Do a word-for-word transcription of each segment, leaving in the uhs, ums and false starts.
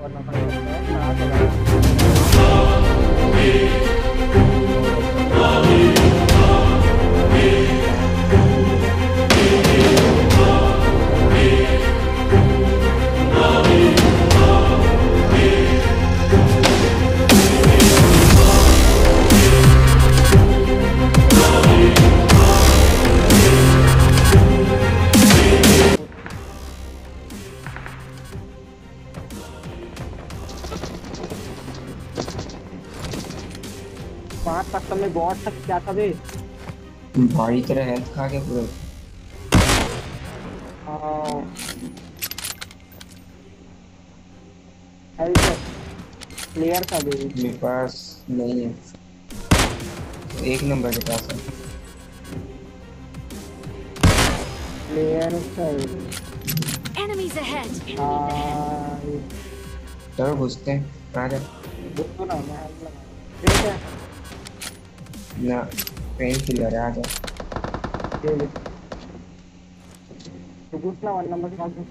करना पड़ेगा। पाँच तक में बॉट तक क्या था बे? भाई तेरा हेल्थ खा के पूरा हेल्थ प्लेयर था बे। मेरे पास नहीं है, एक नंबर के पास है प्लेयर था। Enemies ahead. हाँ चलो घुसते हैं, आ जा। देखो ना मैं हेल्थ लगा ठीक है ना पेन किलर है, आ जा। ये ले तो घुसना वन नंबर के पास घुस।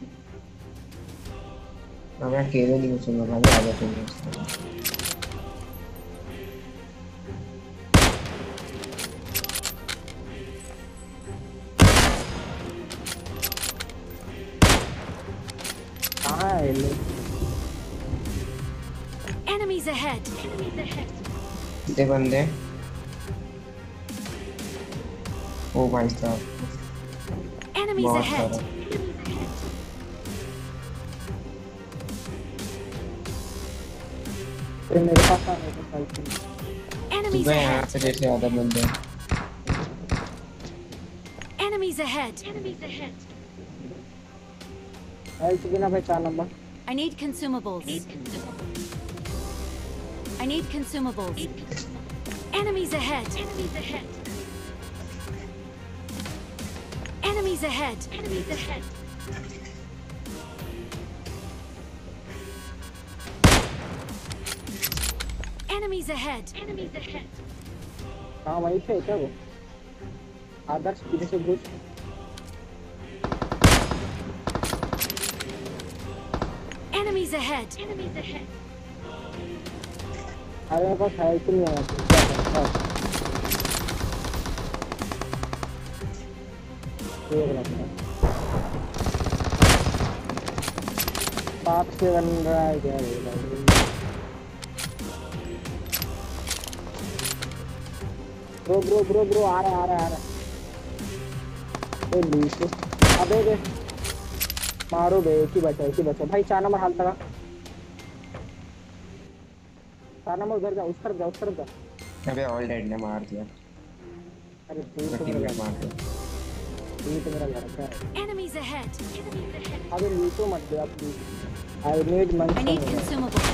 अब मैं अकेले नहीं घुसूंगा भाई, आ जा तुम घुसते। कहाँ है ये लोग? Enemies ahead. Enemies ahead. कितने बंदे? ओ भाई साहब Enemies बहुत ahead. सारा। ये मेरे पास आ रहे थे साइकिल। Enemies सुबह यहाँ ahead. पे जैसे ज्यादा बंदे हैं। Enemies ahead. Enemies ahead. Health बिना भाई चार नंबर। I need consumables. I need consumables. Enemies ahead. Enemies ahead. Enemies ahead. Enemies ahead. Enemies ahead. Enemies ahead. हाँ वहीं पे है क्या वो? आदर्श किधर से घुस? Enemies ahead. Enemies ahead. अरे मेरे पास हेल्थ नहीं है। पाप से बन रहा है क्या ये भाई? ब्रो ब्रो ब्रो ब्रो आ रहा है आ रहा है आ रहा है। ए नीचे अबे बे मारो बे, एक ही बचा एक ही बचा भाई। चार नंबर हाल तक चार नंबर उधर जा, उस तरफ जा उस तरफ जा। अबे ऑल डेड ने मार दिया। अरे तू तो टीम मेरा में मार दिया। तू तो मेरा लड़का है। Enemies ahead. Enemies ahead. अबे नीचे मत दे आप please. I need I money. need consumables.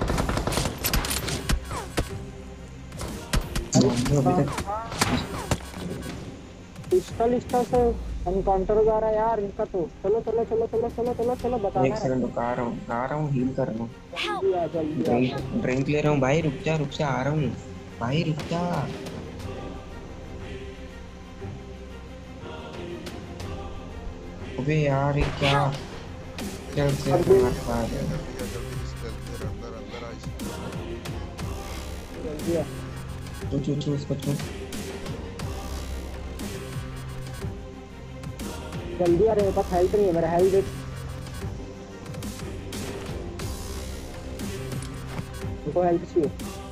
Pistol इस्टल से एनकाउंटर जा रहा है यार इनका तो। चलो चलो चलो चलो चलो चलो चलो बताना। एक सेकंड रुक, आ रहा हूँ आ रहा हूँ हील कर रहा हूँ। जल्दी आ जल्दी आ। ड्रिंक ड्रिंक ले रहा हूँ भाई, रुक जा रुक जा, आ रहा हूँ भाई, रुक जा। अबे यार ये क्या, चल से मार पा रहे हैं। जल्दी आ तू छू छू उसको छू। जल्दी आ रहे। मेरे पास हेल्थ नहीं है, मेरा हेल्थ देख। देखो हेल्थ चाहिए।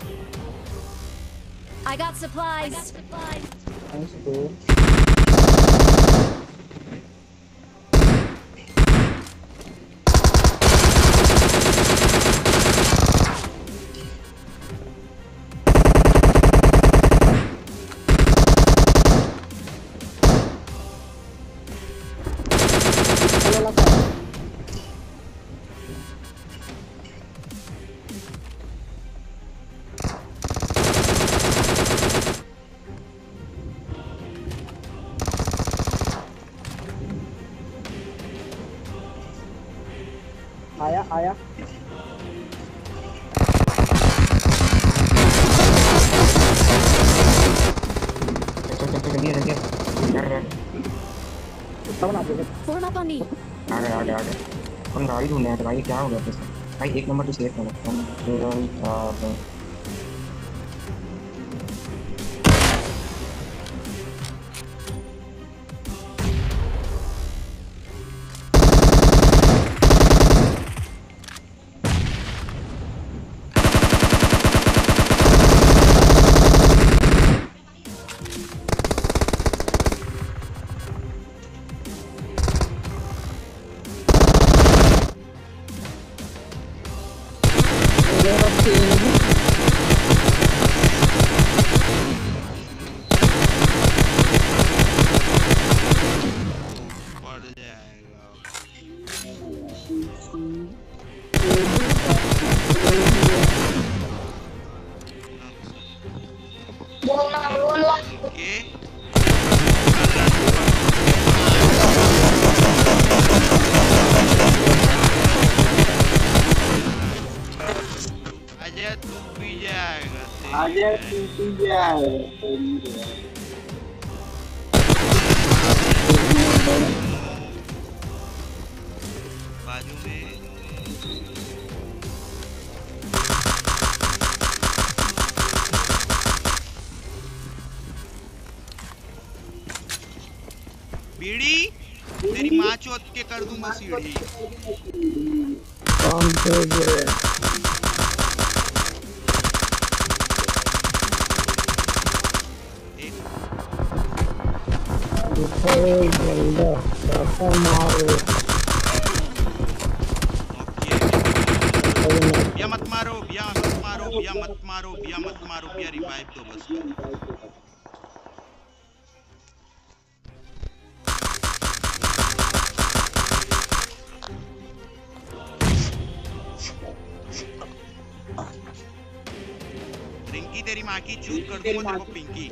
I got supplies. Thanks bro. आया आया Form up on me. आ गया आ गया आ गया। कौन गाड़ी ढूंढने आया था भाई, क्या हो गया तुझसे? भाई एक नंबर तो सेफ है लगता है। बाजू में बीड़ी तेरी माँ चौथ के कर दूंगा सीढ़ी। बिया मत मारो, बिया मत मारो, बिया मत मारो, बिया मत मारो, बिया रिवाइव दो बस। रिंकी तेरी माँ की चूत कर दूंगा तेरे को पिंकी।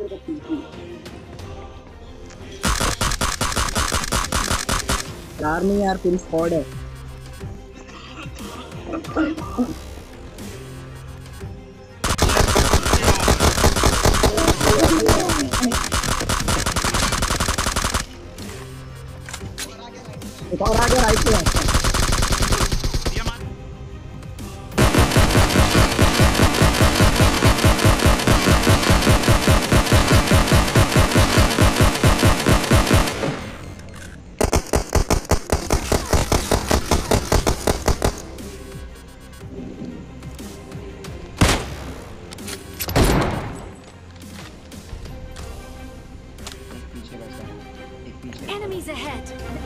यार नहीं यार पूरी स्क्वाड है। एक और आगे राइट पे है। Enemies ahead.